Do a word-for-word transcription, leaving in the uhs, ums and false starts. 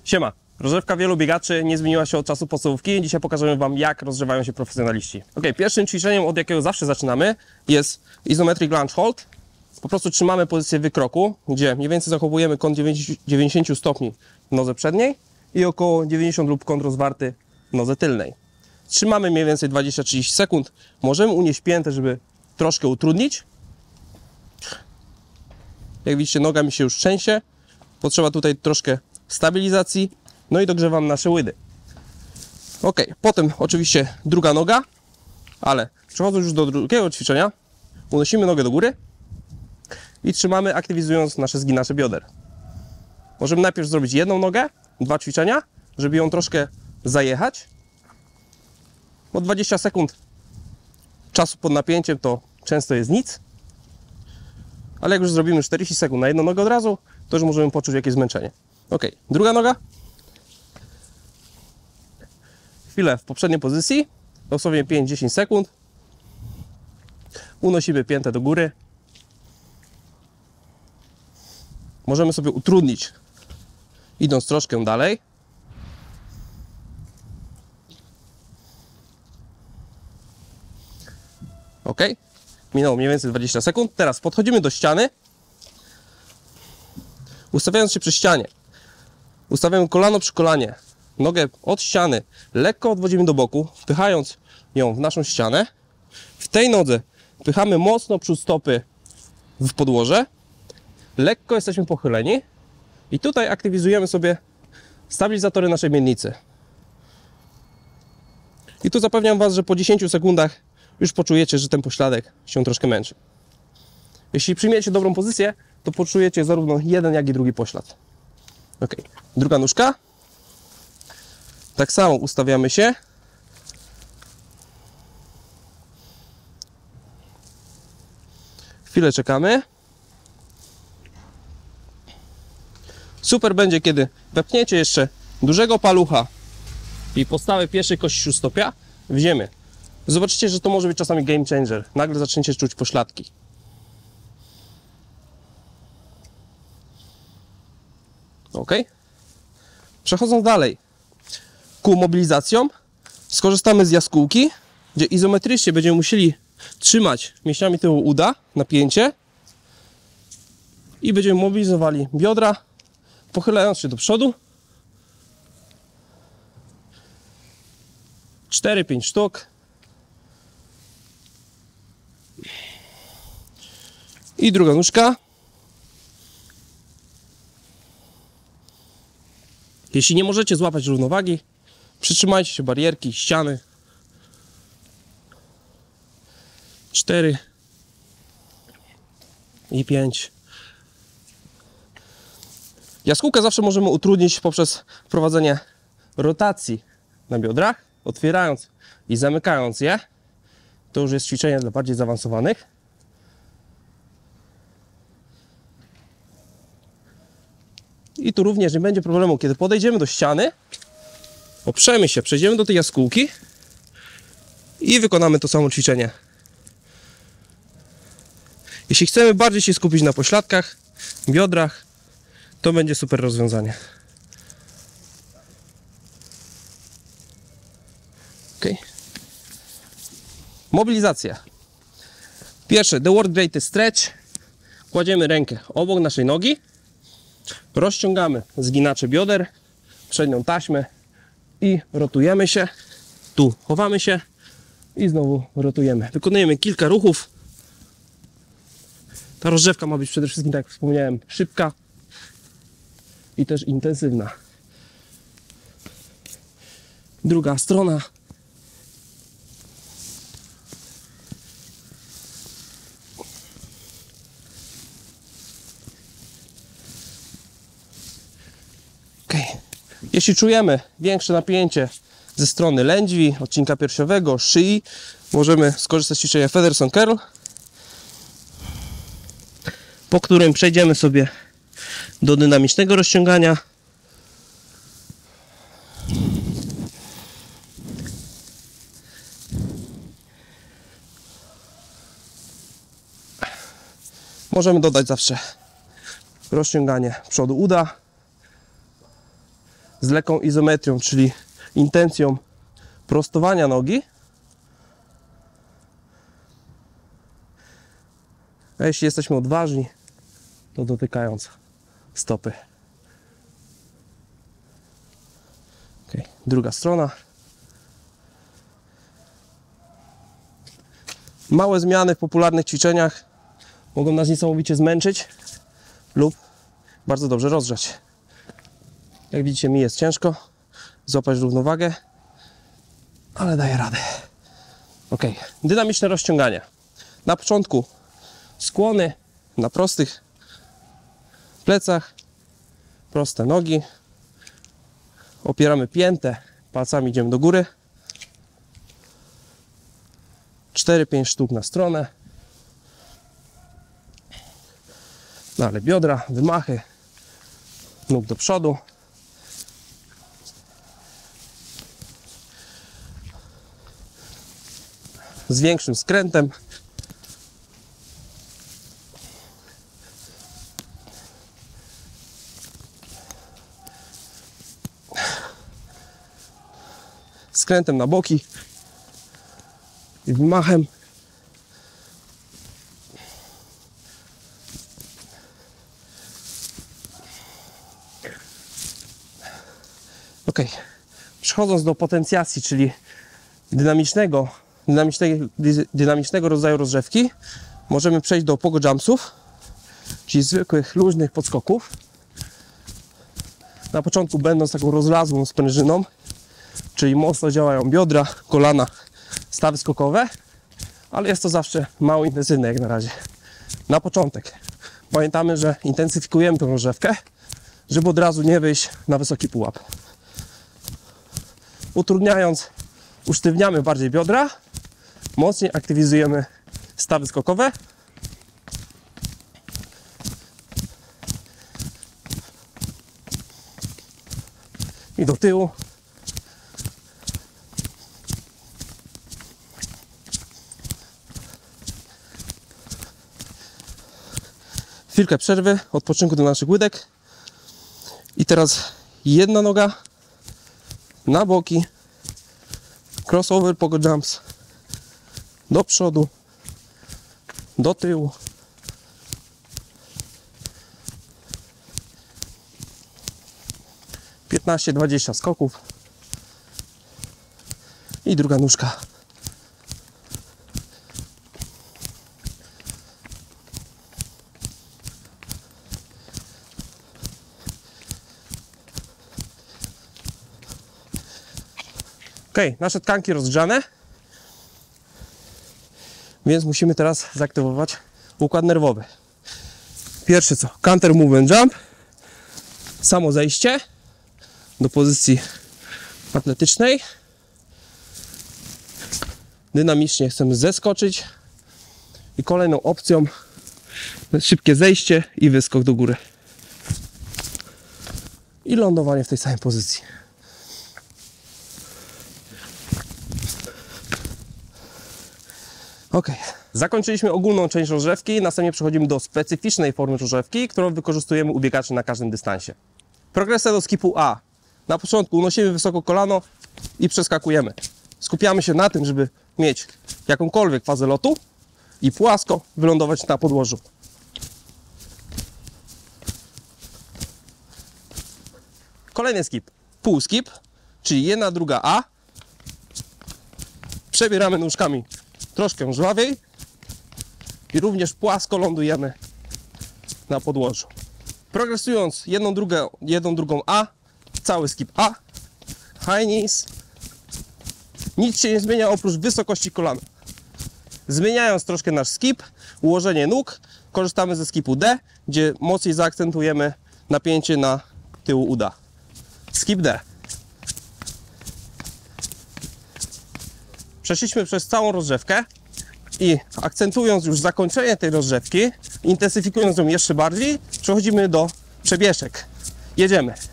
Siema! Rozgrzewka wielu biegaczy nie zmieniła się od czasu podstawówki. Dzisiaj pokażemy Wam, jak rozgrzewają się profesjonaliści. Ok, pierwszym ćwiczeniem, od jakiego zawsze zaczynamy, jest Isometric Lunge Hold. Po prostu trzymamy pozycję wykroku, gdzie mniej więcej zachowujemy kąt dziewięćdziesiąt stopni w nodze przedniej i około dziewięćdziesiąt lub kąt rozwarty w nodze tylnej. Trzymamy mniej więcej dwadzieścia do trzydziestu sekund. Możemy unieść piętę, żeby troszkę utrudnić. Jak widzicie, noga mi się już trzęsie. Potrzeba tutaj troszkę stabilizacji. No i dogrzewam nasze łydy. Ok, potem oczywiście druga noga, ale przechodząc już do drugiego ćwiczenia, unosimy nogę do góry i trzymamy, aktywizując nasze zginacze bioder. Możemy najpierw zrobić jedną nogę, dwa ćwiczenia, żeby ją troszkę zajechać. Bo dwadzieścia sekund czasu pod napięciem to często jest nic. Ale jak już zrobimy czterdzieści sekund na jedną nogę od razu, to już możemy poczuć jakieś zmęczenie. Ok, druga noga. Chwilę w poprzedniej pozycji, dosłownie pięć do dziesięciu sekund. Unosimy piętę do góry. Możemy sobie utrudnić, idąc troszkę dalej. Ok, minęło mniej więcej dwadzieścia sekund. Teraz podchodzimy do ściany. Ustawiając się przy ścianie, ustawiamy kolano przy kolanie, nogę od ściany, lekko odwodzimy do boku, wpychając ją w naszą ścianę. W tej nodze wpychamy mocno przód stopy w podłoże, lekko jesteśmy pochyleni i tutaj aktywizujemy sobie stabilizatory naszej miednicy. I tu zapewniam Was, że po dziesięciu sekundach już poczujecie, że ten pośladek się troszkę męczy. Jeśli przyjmiecie dobrą pozycję, to poczujecie zarówno jeden, jak i drugi poślad. Ok, druga nóżka. Tak samo ustawiamy się. Chwilę czekamy. Super będzie, kiedy wepchniecie jeszcze dużego palucha i podstawę pierwszej kości śródstopia w ziemię. Zobaczycie, że to może być czasami game changer. Nagle zaczniecie czuć pośladki. Ok. Przechodząc dalej ku mobilizacjom, skorzystamy z jaskółki, gdzie izometrycznie będziemy musieli trzymać mięśniami tyłu uda napięcie i będziemy mobilizowali biodra, pochylając się do przodu. cztery pięć sztuk. I druga nóżka. Jeśli nie możecie złapać równowagi, przytrzymajcie się barierki, ściany. cztery i pięć. Jaskółkę zawsze możemy utrudnić poprzez wprowadzenie rotacji na biodrach, otwierając i zamykając je. To już jest ćwiczenie dla bardziej zaawansowanych. I tu również nie będzie problemu, kiedy podejdziemy do ściany, oprzemy się, przejdziemy do tej jaskółki i wykonamy to samo ćwiczenie. Jeśli chcemy bardziej się skupić na pośladkach, biodrach, to będzie super rozwiązanie. Ok. Mobilizacja. Pierwsze, the world greatest stretch. Kładziemy rękę obok naszej nogi. Rozciągamy zginacze bioder, przednią taśmę i rotujemy się. Tu chowamy się i znowu rotujemy. Wykonujemy kilka ruchów. Ta rozgrzewka ma być przede wszystkim, tak jak wspomniałem, szybka i też intensywna. Druga strona. Jeśli czujemy większe napięcie ze strony lędźwi, odcinka piersiowego, szyi, możemy skorzystać z ćwiczenia Featherson Curl, po którym przejdziemy sobie do dynamicznego rozciągania. Możemy dodać zawsze rozciąganie przodu uda. z lekką izometrią, czyli intencją prostowania nogi. A jeśli jesteśmy odważni, to dotykając stopy. Okay. Druga strona. Małe zmiany w popularnych ćwiczeniach mogą nas niesamowicie zmęczyć lub bardzo dobrze rozgrzać. Jak widzicie, mi jest ciężko złapać równowagę, ale daję radę. Ok, dynamiczne rozciąganie. Na początku skłony na prostych plecach, proste nogi. Opieramy piętę, palcami idziemy do góry. cztery pięć sztuk na stronę. Dalej biodra, wymachy nóg do przodu. Z większym skrętem. Skrętem na boki i wymachem. Ok, przechodząc do potencjacji, czyli dynamicznego, dynamicznego, dynamicznego rodzaju rozgrzewki, możemy przejść do pogo jumpsów, czyli zwykłych, luźnych podskoków. Na początku będąc taką rozlazłą sprężyną, czyli mocno działają biodra, kolana, stawy skokowe, ale jest to zawsze mało intensywne jak na razie. Na początek pamiętamy, że intensyfikujemy tę rozgrzewkę, żeby od razu nie wyjść na wysoki pułap. Utrudniając, usztywniamy bardziej biodra, mocniej aktywizujemy stawy skokowe. I do tyłu. Chwilkę przerwy, odpoczynku do naszych łydek. I teraz jedna noga na boki, crossover pogo jumps, do przodu, do tyłu. piętnaście dwadzieścia skoków. I druga nóżka. Ok, nasze tkanki rozgrzane, więc musimy teraz zaktywować układ nerwowy. Pierwsze co? Counter movement jump, samo zejście do pozycji atletycznej. Dynamicznie chcemy zeskoczyć i kolejną opcją jest szybkie zejście i wyskok do góry. I lądowanie w tej samej pozycji. Ok, zakończyliśmy ogólną część rozgrzewki, następnie przechodzimy do specyficznej formy rozgrzewki, którą wykorzystujemy u biegaczy na każdym dystansie. Progresja do skipu A. Na początku unosimy wysoko kolano i przeskakujemy. Skupiamy się na tym, żeby mieć jakąkolwiek fazę lotu i płasko wylądować na podłożu. Kolejny skip. Pół skip, czyli jedna, druga A. Przebieramy nóżkami troszkę żwawiej i również płasko lądujemy na podłożu. Progresując jedną, drugą, jedną drugą A, cały skip A, high knees. Nic się nie zmienia oprócz wysokości kolana. Zmieniając troszkę nasz skip, ułożenie nóg, korzystamy ze skipu D, gdzie mocniej zaakcentujemy napięcie na tyłu uda. Skip D. Przeszliśmy przez całą rozgrzewkę i akcentując już zakończenie tej rozgrzewki, intensyfikując ją jeszcze bardziej, przechodzimy do przebieżek. Jedziemy.